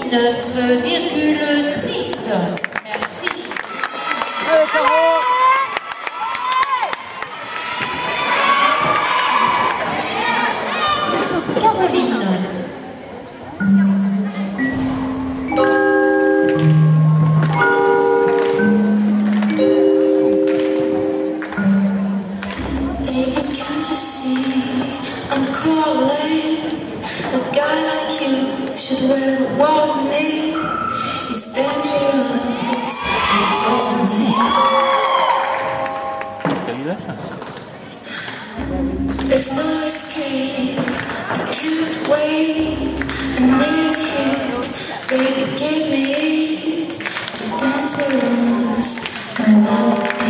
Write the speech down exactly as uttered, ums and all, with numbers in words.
neuf virgule six. Merci. Caroline. Baby, can't you see I'm calling? A guy like you should wear a warning. It's dangerous, I'm falling. There's no escape, I can't wait. I need it, baby, give me it. You're dangerous, I'm falling.